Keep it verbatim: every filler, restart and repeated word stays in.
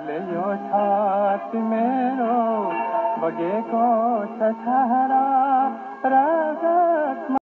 अहिले यो छाती मेरो बगेको छ छाडा रगतमा